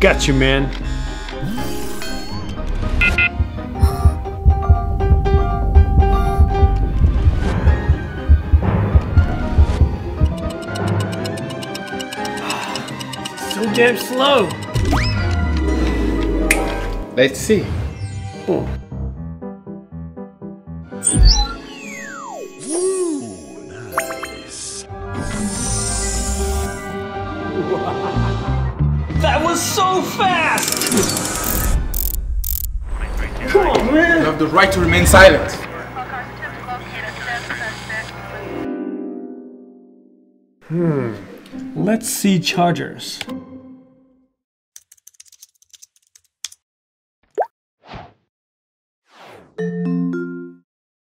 Got you, man. So damn slow. Let's see. Oh. That was so fast! Come on, man! You have the right to remain silent. Let's see chargers.